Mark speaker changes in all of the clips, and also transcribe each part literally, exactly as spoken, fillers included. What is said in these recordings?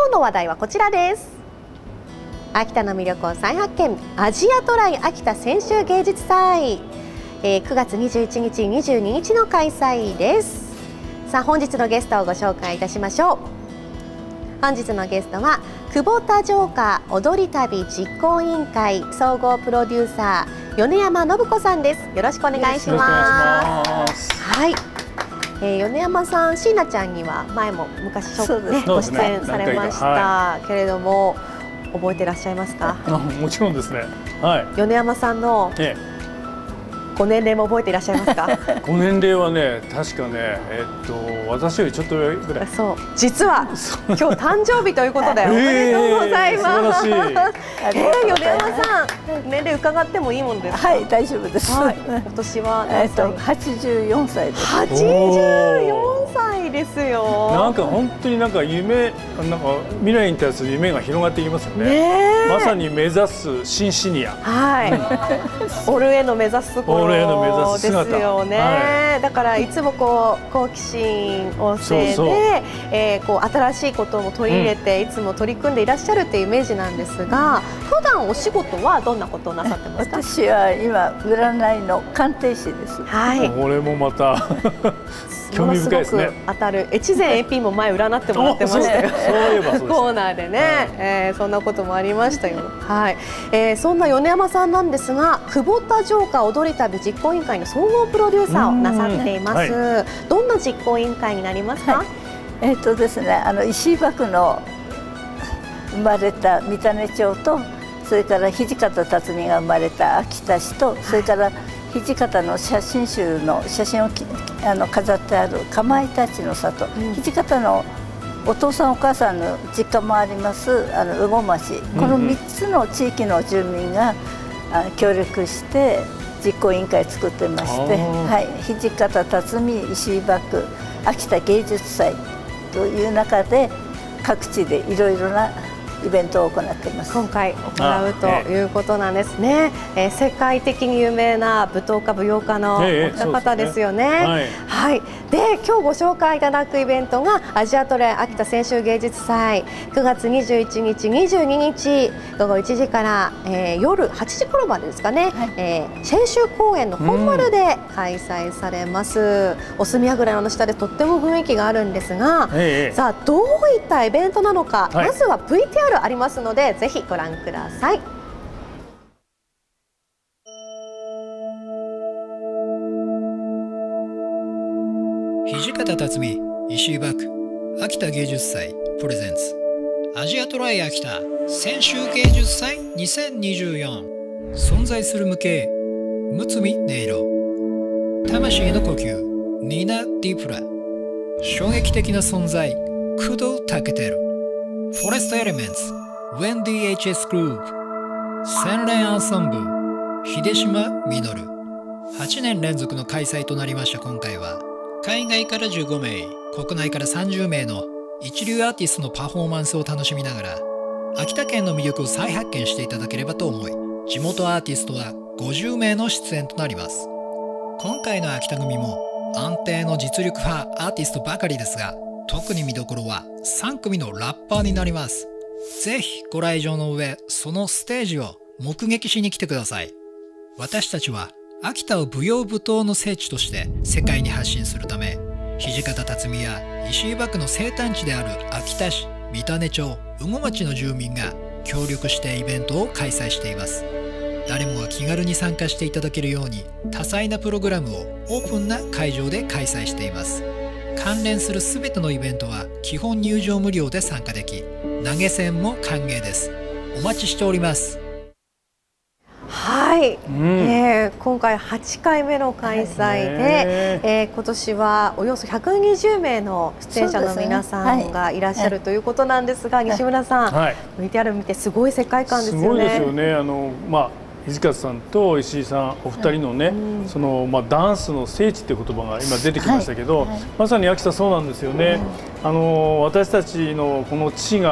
Speaker 1: 日の話題はこちらです。秋田の魅力を再発見、アジアトライ秋田泉州芸術祭、えー、くがつにじゅういちにち、にじゅうににちの開催です。さあ本日のゲストをご紹介いたしましょう。本日のゲストは久保田城下踊り旅実行委員会総合プロデューサー米山信子さんです。よろしくお願いします。はい、えー、米山さん、椎名ちゃんには前も昔ちょっとねご出演されましたけれども、覚えていらっしゃいますか？
Speaker 2: もちろんですね。はい。
Speaker 1: 米山さんのご年齢も覚えていらっしゃいますか？
Speaker 2: ご年齢はね、確かね、えっと私よりちょっと上ぐらい。
Speaker 1: そう、実は今日誕生日ということでおめでとうございます。えー、米山さん、年齢伺ってもいいものですか？
Speaker 3: はい、大丈夫です。はい、
Speaker 1: 今年は
Speaker 3: えっとはちじゅうよんさいです。
Speaker 1: はちじゅうよんさいですよ。
Speaker 2: なんか本当になんか夢、なんか未来に対する夢が広がっていきますよね。ね、まさに目指す新シニア。はい。
Speaker 1: オールへの目指すところですよね。はい、だからいつもこう好奇心旺盛で、えー、こう新しいことも取り入れて、うん、いつも取り組んでいらっしゃるっていうイメージなんですが、普段お仕事はどんなことをなさってますか？
Speaker 3: 私は今占いの鑑定士です。
Speaker 1: はい。
Speaker 2: これもまた興味深いですね。
Speaker 1: 当たる越前 エーピー も前占ってもらってましたよ。
Speaker 2: そういえばそうです。
Speaker 1: コーナーでね、はい、えー、そんなこともありましたよ。はい。えー、そんな米山さんなんですが、久保田城下踊り旅実行委員会の総合プロデューサーをなさっています。はい、どんな実行委員会になりますか？はい、
Speaker 3: えっとですね、あの石井幕の生まれた三種町と、それから土方辰巳が生まれた秋田市と、それから土方の写真集の写真をあの飾ってあるかまいたちの里、うん、土方のお父さんお母さんの実家もありますあの羽後町、このみっつの地域の住民があの協力して実行委員会作ってまして、はい、土方辰巳石井幕秋田芸術祭という中で各地でいろいろなイベントを行っています。
Speaker 1: 今回行うということなんですね。えー、世界的に有名な舞踏家舞踊家のお方ですよね。えー、はい、はい。で今日ご紹介いただくイベントがアジアトレ秋田泉州芸術祭、くがつにじゅういちにち、にじゅうににちごごいちじから、えー、夜はちじ頃までですかね。はい、えー、泉州公園の本丸で開催されます。うん、お墨櫓の下でとっても雰囲気があるんですが、えー、さあどういったイベントなのか、はい、まずは ブイティーアールありますので、ぜひご覧ください。
Speaker 4: 土方辰巳石井幕秋田芸術祭プレゼンツアジアトライ秋田泉州芸術祭にせんにじゅうよん。存在する無形むつみ音色、魂の呼吸ニナ・ディプラ、衝撃的な存在工藤武輝、フォレストエレメンツ ウェンディ エイチエス グループ、洗練アンサンブル秀島実。はちねん連続の開催となりました。今回は海外からじゅうごめい、国内からさんじゅうめいの一流アーティストのパフォーマンスを楽しみながら秋田県の魅力を再発見していただければと思い、地元アーティストはごじゅうめいの出演となります。今回の秋田組も安定の実力派アーティストばかりですが、特に見どころはさんくみのラッパーになります。ぜひご来場の上、そのステージを目撃しに来てください。私たちは秋田を舞踊舞踏の聖地として世界に発信するため、土方辰巳や石井幕の生誕地である秋田市、三種町、羽後町の住民が協力してイベントを開催しています。誰もが気軽に参加していただけるように多彩なプログラムをオープンな会場で開催しています。関連するすべてのイベントは基本入場無料で参加でき、投げ銭も歓迎です。お待ちしております。
Speaker 1: はい、うん、えー、今回はちかいめの開催で、えー、今年はおよそひゃくにじゅうめいの出演者の皆さんがいらっしゃるということなんですが、西村さん、はい、ブイティーアール 見てすごい世界観ですよね。
Speaker 2: すごいですよね。あの、まあ土方さんと石井さんお二人のね、はい、そのまあダンスの聖地っていう言葉が今出てきましたけど、はいはい、まさに秋田そうなんですよね。うん、あの私たちのこの地が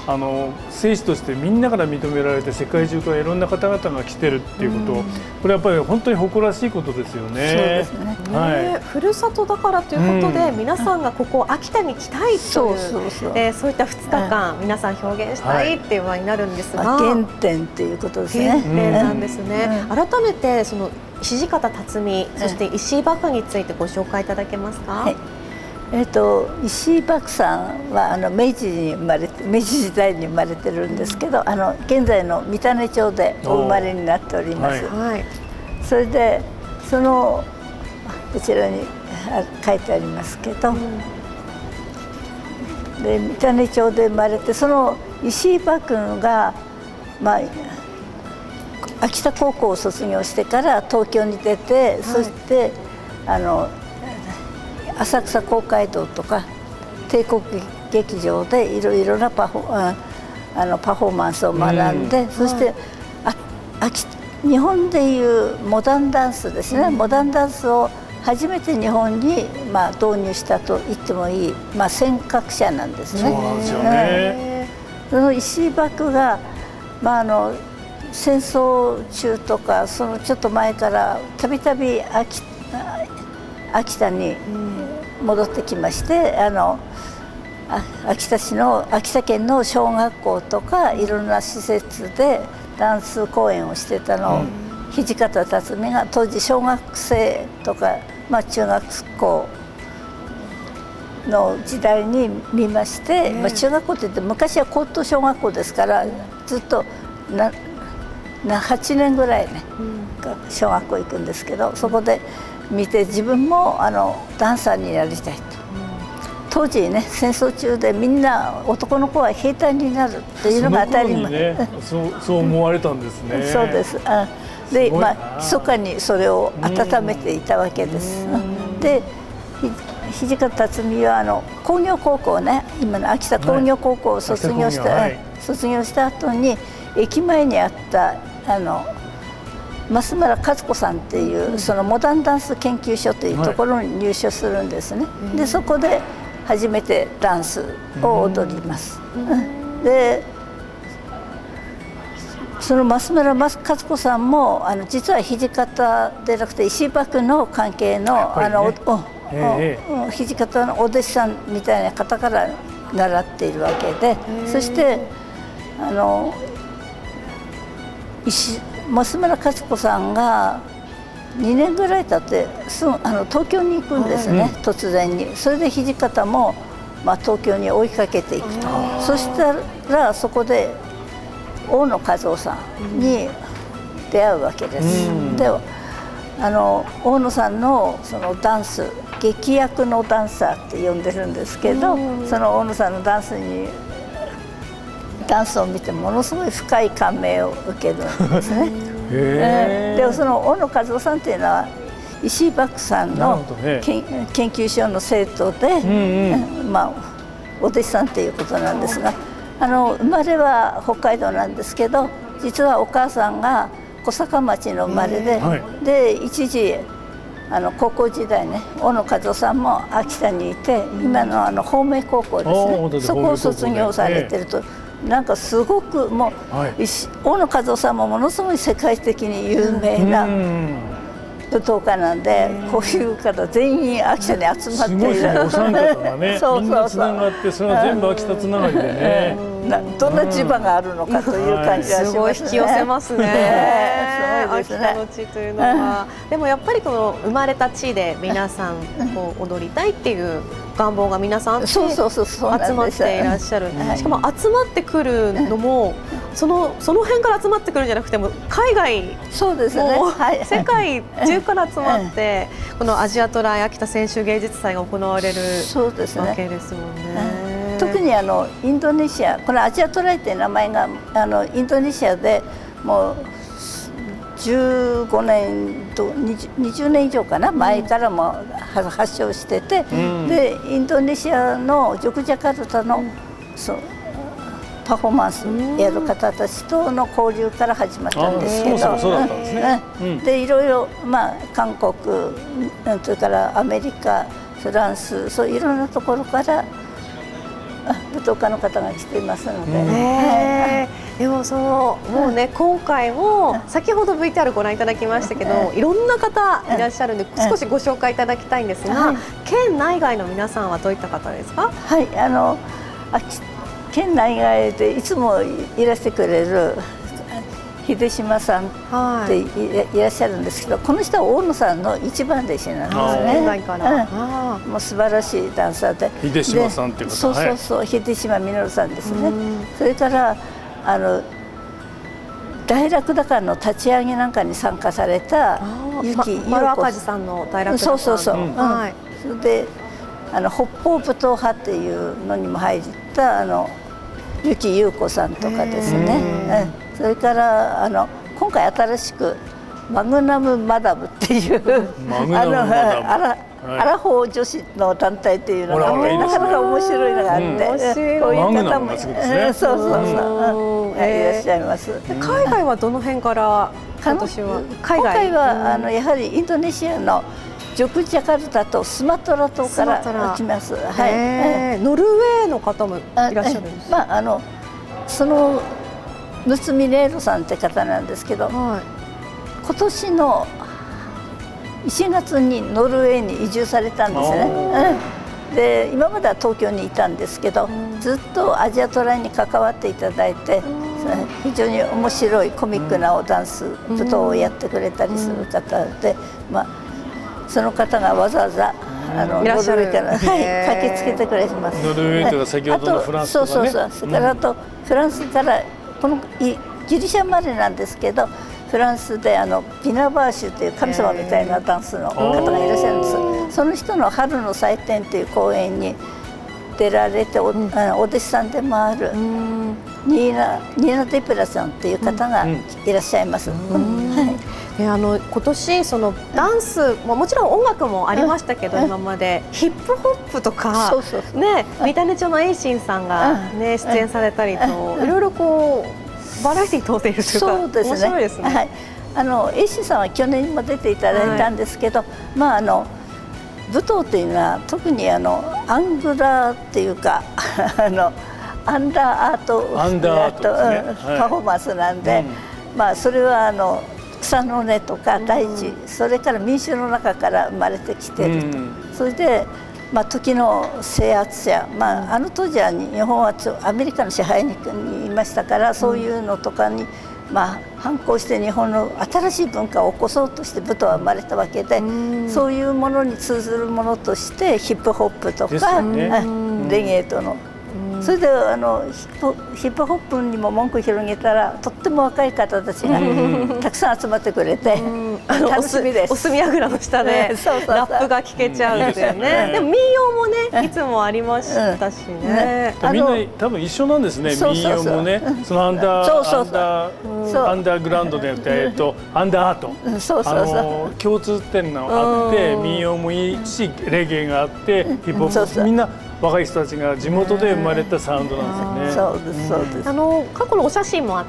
Speaker 2: あの聖地としてみんなから認められて世界中からいろんな方々が来てるっていうこと、うん、これやっぱり本当に誇らしいことですよね。そうですね。
Speaker 1: はい、ふるさとだからということで、うん、皆さんがここ秋田に来たいという、そうそうそう、えー、そういったふつかかん、うん、皆さん表現したいっていう場になるんですが、
Speaker 3: はい、原点っていうことですね。
Speaker 1: 原点なんですね。うん、改めてその土方辰巳、そして石井幕についてご紹介いただけますか。はい、
Speaker 3: えー、と石井幕さんはあの明治に生まれて明治時代に生まれてるんですけど、あの現在の三種町でお生まれになっております。はい、それでそのこちらに書いてありますけど、うん、で三種町で生まれて、その石井幕がまあ秋田高校を卒業してから東京に出て、はい、そしてあの浅草公会堂とか帝国劇場でいろいろなパフォ、ああのパフォーマンスを学んで、うん、そして、はい、あ秋日本でいうモダンダンスですね、うん、モダンダンスを初めて日本に、まあ、導入したと言ってもいい、まあ、先駆者なんですね。
Speaker 2: そうなんですよね。
Speaker 3: その石井幕が、まあ、あの戦争中とかそのちょっと前からたびたび秋秋田に戻ってきまして、あの秋田市の秋田県の小学校とかいろんな施設でダンス公演をしてたのを、うん、土方辰巳が当時小学生とか、まあ、中学校の時代に見まして、まあ、中学校って言って昔は高等小学校ですからずっとななはちねんぐらいね、うん、小学校行くんですけど、そこで見て自分もあのダンサーになりたいと、うん、当時ね戦争中でみんな男の子は兵隊になるっていうのが当たり前、
Speaker 2: ね、そうそう思われたんですね。
Speaker 3: そうです。あでまあ密かにそれを温めていたわけです。で土方辰巳はあの工業高校ね、今の秋田工業高校を卒業した、はい、卒業した後に駅前にあったあの増村和子さんっていう、うん、そのモダンダンス研究所というところに入所するんですね。はい、でそこで初めてダンスを踊ります。うん、でその増村和子さんもあの実は土方でなくて石井幕の関係の、ね、あの土方のお弟子さんみたいな方から習っているわけで、そしてあの石増村和子さんがにねんぐらい経ってすぐあの東京に行くんですね、はい、突然に。それで土方も、まあ、東京に追いかけていくと。そしたらそこで大野和夫さんに出会うわけです。うん、であの大野さんのそのダンス、劇薬のダンサーって呼んでるんですけど、その大野さんのダンスにダンスを見てものすごい深い感銘を受けるんですね。でその大野和夫さんっていうのは石井幕さんの、ね、研究所の生徒で、うんうん、まあお弟子さんっていうことなんですが、あの生まれは北海道なんですけど、実はお母さんが小坂町の生まれで、はい、で一時あの高校時代ね、大野和夫さんも秋田にいて、今のあの芳名高校ですね、そこを卒業されてると。なんかすごくもう、はい、大野和夫さんもものすごい世界的に有名な舞踏家なんで、こういう方全員秋田に集まっている。
Speaker 2: すごいですね、お三方がねみんなつながって、それは全部秋田つながりでね、
Speaker 3: どんな地場があるのかという感じはしますね。
Speaker 1: すごい引き寄せますね秋田の地というのは。でもやっぱりこの生まれた地で皆さんこう踊りたいっていう願望が皆さんあって集まっていらっしゃる。しかも集まってくるのもそのその辺から集まってくるんじゃなくても海外、
Speaker 3: そうですね、
Speaker 1: 世界中から集まってこのアジアトライ秋田泉州芸術祭が行われるわけですもんね。
Speaker 3: 特にあのインドネシア、このアジアトライっていう名前があのインドネシアでもうじゅうごねんとにじゅうねん以上かな、前からも発祥してて、うん、でインドネシアのジョクジャカルタの、うん、そうパフォーマンスやる方たちとの交流から始まったんですけど、でいろいろ、まあ、韓国それからアメリカ、フランス、そういろんなところから舞踏家の方が来ていますので、
Speaker 1: へー、でもそのもうね、今回も先ほど ブイティーアール ご覧いただきましたけど、いろんな方いらっしゃるんで少しご紹介いただきたいんですが、県内外の皆さんはどういった方ですか？
Speaker 3: はい、あの県内外でいつもいらしてくれる秀島さんっていらっしゃるんですけど、この人は大野さんの一番弟子なんですね。
Speaker 1: 県外から、
Speaker 3: うん、もう素晴らしいダンサーで、
Speaker 2: 秀島さんっていう方、
Speaker 3: そうそうそう、秀島実さんですね。それからあの大楽高の立ち上げなんかに参加されたゆき
Speaker 1: 丸赤字さんの大楽高
Speaker 3: そうそうそう、はい。それであの北方舞踏派っていうのにも入ったあのゆき優子さんとかですね。それからあの今回新しくマグナムマダムっていうあのアラアラフォー女子の団体っていうのがなかなか面白いのがあって、こういう方もそうそうそういらっしゃいます。
Speaker 1: 海外はどの辺から今年は？
Speaker 3: 海外はあのやはりインドネシアのジョクジャカルタとスマトラ島から来ます。はい。
Speaker 1: ノルウェーの方もいらっしゃるんです。
Speaker 3: まああのそのムツミレーロさんって方なんですけど、はい、今年のいちがつにノルウェーに移住されたんですね。うん、で今までは東京にいたんですけど、うん、ずっとアジアトライに関わっていただいて、うん、非常に面白いコミックなおダンス、舞踏をやってくれたりする方で、うん、まあ、その方がわざわざあのノルウェーから、はい、駆けつけてくれます。
Speaker 2: ノルウェーとか先ほどのフランスとかね。
Speaker 3: そうそうそう。それからあとフランスからこのギリシャ生まれなんですけど、フランスであのピナバーシュという神様みたいなダンスの方がいらっしゃるんです。その人の春の祭典という公演に出られて お,、うん、お弟子さんでもあるニーナニーナデプラさんっていう方がいらっしゃいます。
Speaker 1: えあの今年そのダンスももちろん音楽もありましたけど、今までヒップホップとかね、三種町のエイシンさんがね出演されたりといろいろこうバラエティー通っているというか、面白いですね。はい、
Speaker 3: あのエイシンさんは去年も出ていただいたんですけど、はい、まああの舞踏っていうのは特にあのアングラーっていうかあのアンダーアート
Speaker 2: アンダーアート、ね、
Speaker 3: パフォーマンスなんで、うん、まあそれはあの草の根とか大地、うん、それから民衆の中から生まれてきていると、うん、それで、まあ、時の制圧者、まあ、あの当時は日本はアメリカの支配にいましたから、そういうのとかに、まあ、反抗して日本の新しい文化を起こそうとして舞踏は生まれたわけで、うん、そういうものに通ずるものとしてヒップホップとか、ね、レゲエとの。それであのヒップ、ヒップホップにも文句広げたらとっても若い方たちがたくさん集まってくれて楽しみです。
Speaker 1: お墨櫓の下でラップが聞けちゃうんですよね。でも民謡もねいつもありましたしね。
Speaker 2: みんな多分一緒なんですね。民謡もね、そのアンダーアンダーアンダーグラウンドでやってえっとアンダーアート、あの共通点があって民謡もいいしレゲエがあってヒップホップみんな若い人たちが地元で生まれたサウンドなんですよね。
Speaker 3: そうですそうです。
Speaker 1: あの過去のお写真もあって、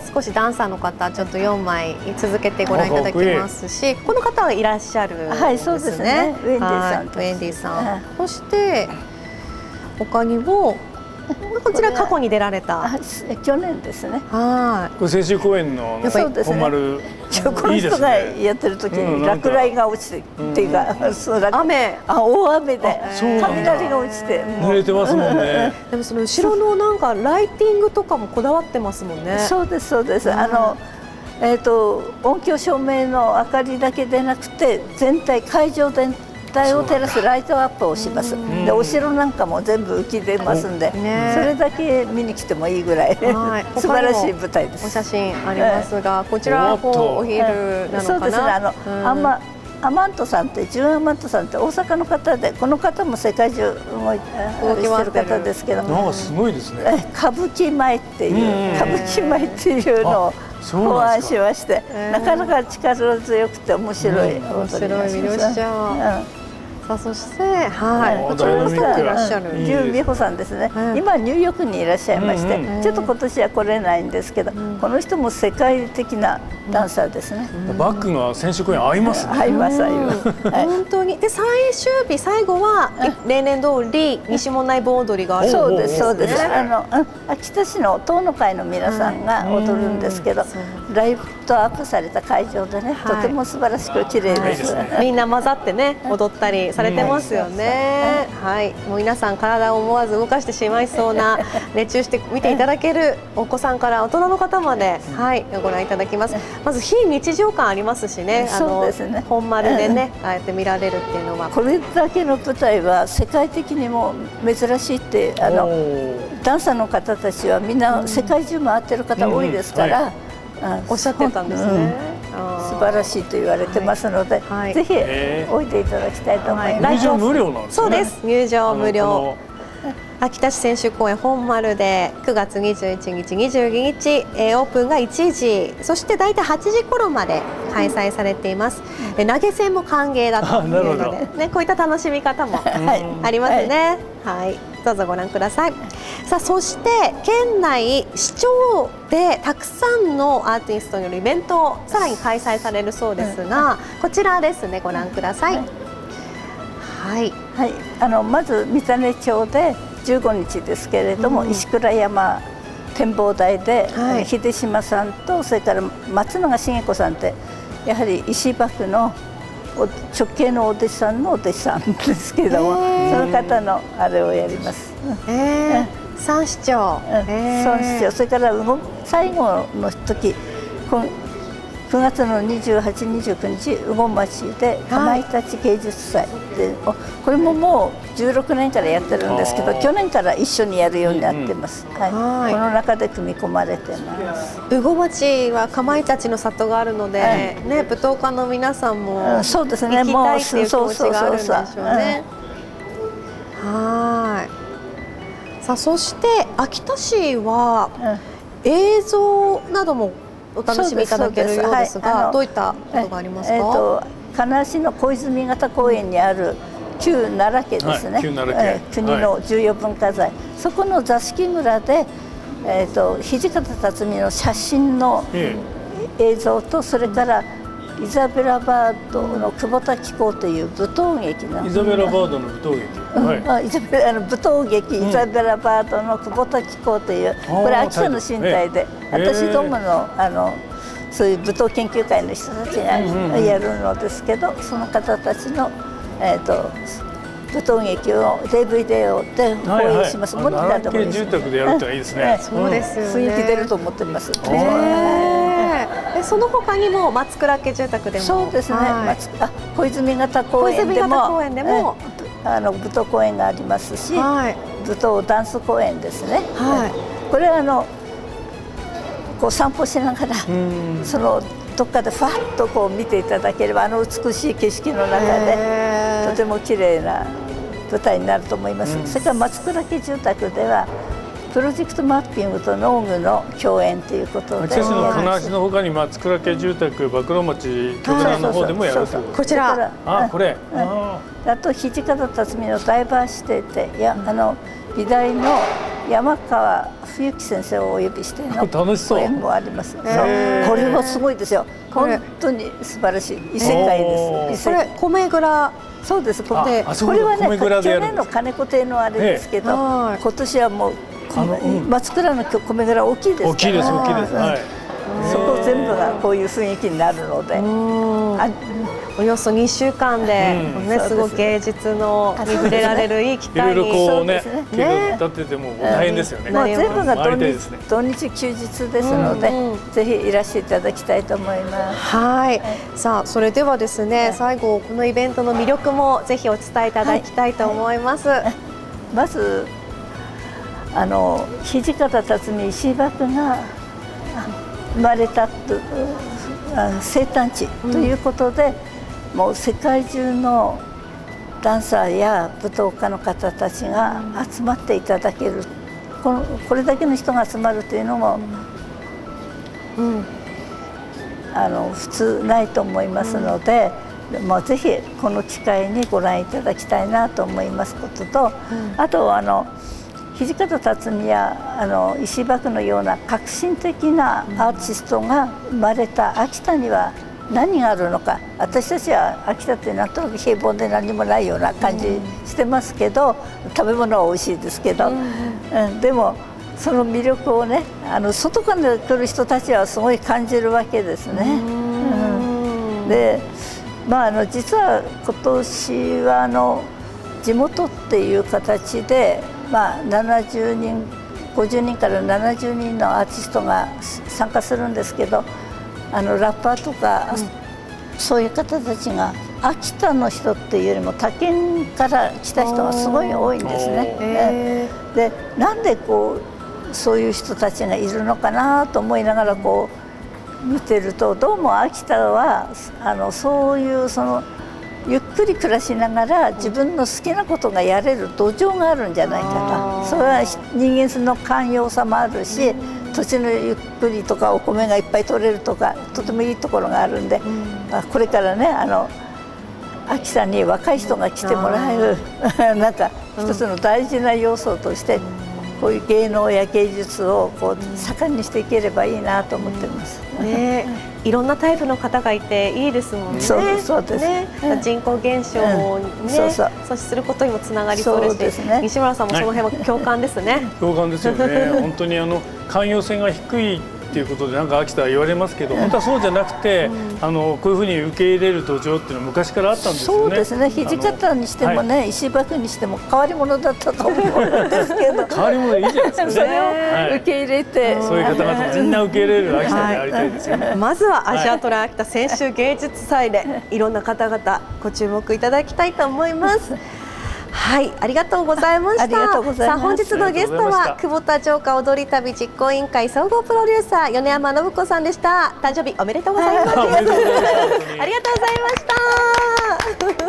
Speaker 1: 少しダンサーの方ちょっとよんまい続けてご覧いただきますし、この方がいらっしゃるんですね。はい、そうですね。
Speaker 3: ウェンディさん、ウ
Speaker 1: ェンディさん。そして他にもこちら過去に出られた
Speaker 3: 去年ですね。
Speaker 1: はい。
Speaker 2: これ千秋公園の本丸
Speaker 3: この人がやってる時に落雷が落ちてっていうか、
Speaker 1: 雨
Speaker 3: あ大雨で雷が落ちて
Speaker 2: 濡れてますもんね。
Speaker 1: でもその後ろのなんかライティングとかもこだわってますもんね。
Speaker 3: そうですそうです。あのえっと音響照明の明かりだけでなくて全体会場全体を照らすライトアップをします。でお城なんかも全部浮き出ますんで、それだけ見に来てもいいぐらい素晴らしい舞台です。
Speaker 1: お写真ありますが、こちらはお昼なのかな。
Speaker 3: そうですね。あのあんまアマントさんってジュン・アマントさんって大阪の方で、この方も世界中動いてる方ですけど、
Speaker 2: なんかすごいですね。
Speaker 3: 歌舞伎舞っていう歌舞伎舞っていうのを考案しまして、なかなか力強くて面白い
Speaker 1: 面白い魅了しちゃう。 さあそしてはいこちらの方がいらっしゃる
Speaker 3: 劉美穂さんですね。今ニューヨークにいらっしゃいまして、ちょっと今年は来れないんですけど、この人も世界的なダンサーですね。
Speaker 2: バックが選手公演合いますね。
Speaker 3: 合います合います。
Speaker 1: 本当に。で最終日最後は例年通り西門内盆踊りがある。
Speaker 3: そうですそうです。あの秋田市の東の会の皆さんが踊るんですけど、ライトアップされた会場でね、とても素晴らしく綺麗です。
Speaker 1: みんな混ざってね踊ったりされてますよね。はい、もう皆さん体を思わず動かしてしまいそうな熱中して見ていただけるお子さんから大人の方まではいご覧いただきます。まず非日常感ありますしね。
Speaker 3: そうですね。
Speaker 1: 本丸でねああやって見られるっていうのは
Speaker 3: これだけの舞台は世界的にも珍しいってあのダンサーの方たちはみんな世界中回ってる方多いですから。
Speaker 1: おっしゃってたんですね。
Speaker 3: 素晴らしいと言われてますので、ぜひおいでいただきたいと思います。
Speaker 2: 入場無料なんですね。
Speaker 1: そうです。入場無料。秋田市選手公園本丸でくがつにじゅういちにち、にじゅうににち、えー、オープンがいちじ、そしてだいたいはちじ頃まで開催されています。うん、投げ銭も歓迎だというので、ね、こういった楽しみ方もありますね。はい、はい、どうぞご覧ください。さあそして県内市長でたくさんのアーティストによるイベントをさらに開催されるそうですが、こちらですね、ご覧ください。はい、
Speaker 3: はい、はい、あのまず三種町でじゅうごにちですけれども、うん、石倉山展望台で、はい、秀島さんとそれから松永茂子さんってやはり石幕の直系のお弟子さんのお弟子さんですけれども、その方のあれをやります。
Speaker 1: えー、三市長、
Speaker 3: 三市長、それから最後の時くがつのにじゅうはち、にじゅうくにち羽後町でかまいたち芸術祭で、はい、これももうじゅうろくねんからやってるんですけど、去年から一緒にやるようになってます。はい、この中で組み込まれてます。
Speaker 1: 羽後町はかまいたちの里があるので、はい、ね、舞踏家の皆さんも、うん、そうですね、もうそうそうそうそう、はい。さあそして秋田市は、うん、映像などもお楽しみいただけるようですが、はい、どういったことがありますか？えーと、
Speaker 3: 金足の小泉型公園にある旧奈良家ですね、はい、旧奈良家、えー、国の重要文化財、はい、そこの座敷村で、えーと、土方辰巳の写真の映像と、それからイザベラ・バードの久保田紀行という舞踏劇の
Speaker 2: イザベラ・バードの舞踏劇、はい、
Speaker 3: イザベラの舞踏劇、うん、イザベラ・バードの久保田紀行という、これ秋田の身体で、私どものあのそういう舞踏研究会の人たちがやるのですけど、その方たちの、えー、と舞踏劇を ディーブイディー で放映します。モニターでもいいです。
Speaker 2: 住宅でやるといいですね。
Speaker 1: そうですよね。
Speaker 3: 雰囲気出ると思ってます。
Speaker 1: え、その他にも松倉家住宅でも、
Speaker 3: そうですね。あ、小泉型公園でもあの舞踏公園がありますし、舞踏ダンス公園ですね。これはあのこう散歩しながら、そのどっかでファッとこう見ていただければ、あの美しい景色の中でとても綺麗な舞台になると思います。それから松倉家住宅ではプロジェクトマッピングと農具の共演ということで、
Speaker 2: 秋田市の金足のほかに松倉家住宅馬黒町京南の方でもやるということ。
Speaker 1: こちら、
Speaker 2: あ、これ、
Speaker 3: あと土方辰巳のダイバーシティって、いや、あの美大の山川冬木先生をお呼びしての講演もあります。これはすごいですよ。本当に素晴らしい異世界です。
Speaker 1: これ米蔵、
Speaker 3: そうです。これこれはね、去年の金子亭のあれですけど、今年はもう松倉の米蔵大きいですから。
Speaker 2: 大きいです、大きいです。はい。
Speaker 3: そこ全部がこういう雰囲気になるので。
Speaker 1: およそにしゅうかんで、ね、すごく芸術のに触れられるいい機会に、
Speaker 2: いろいろこうね、立ってても大変ですよね。
Speaker 3: もう全部が土日、土日休日ですので、ぜひいらしていただきたいと思います。
Speaker 1: はい。さあ、それではですね、最後このイベントの魅力もぜひお伝えいただきたいと思います。
Speaker 3: まず、あの土方辰巳石井幕が生まれたと生誕地ということで。もう世界中のダンサーや舞踏家の方たちが集まっていただける、このこれだけの人が集まるというのも、うん、あの普通ないと思いますので、 まあ、ぜひこの機会にご覧いただきたいなと思いますことと、うん、あとあの土方辰巳やあの石井獏のような革新的なアーティストが生まれた秋田には何があるのか。私たちは秋田ってなんとなく平凡で何もないような感じしてますけど、食べ物は美味しいですけど、うん、でもその魅力をね、あの外から来る人たちはすごい感じるわけですね。うん、で、まあ、あの実は今年はあの地元っていう形で、まあ、ななじゅうにんごじゅうにんからななじゅうにんのアーティストが参加するんですけど、あのラッパーとか、うん、そういう方たちが秋田の人っていうよりも他県から来た人がすごい多いんですね。で、なんでこうそういう人たちがいるのかなと思いながらこう見てると、どうも秋田はあのそういうそのゆっくり暮らしながら自分の好きなことがやれる土壌があるんじゃないかと。それは人間の寛容さもあるし、土地のゆっくりとかお米がいっぱい取れるとか、とてもいいところがあるんで、まあ、これからね、あの秋田に若い人が来てもらえるなんか一つの大事な要素として、こういう芸能や芸術をこう盛んにしていければいいなと思ってます。
Speaker 1: ね、いろんなタイプの方がいていいですもんね。
Speaker 3: そうです、そうです。
Speaker 1: ね、人口減少をね、阻止することにもつながりそうですし、西村さんもその辺は共感ですね。
Speaker 2: 共感ですよね。本当にあの寛容性が低いっていうことでなんか秋田は言われますけど、本当はそうじゃなくて、うん、あのこういうふうに受け入れる土壌っていうのは昔からあったんですよね。
Speaker 3: そうですね。土方にしてもね、はい、石井獏にしても変わり者だったと思うんですけど
Speaker 2: 変わり者いいじゃないですかね。
Speaker 3: それを受け入れて、はい、
Speaker 2: そういう方々みんな受け入れる秋田でありたいですよね。
Speaker 1: はい、まずはアジアトライ秋田泉州芸術祭でいろんな方々ご注目いただきたいと思います。はい、ありがとうございました。
Speaker 3: ありがとうございます。
Speaker 1: さあ、本日のゲストは久保田城下踊り旅実行委員会総合プロデューサー米山信子さんでした。誕生日おめでとうございます。ありがとうございました。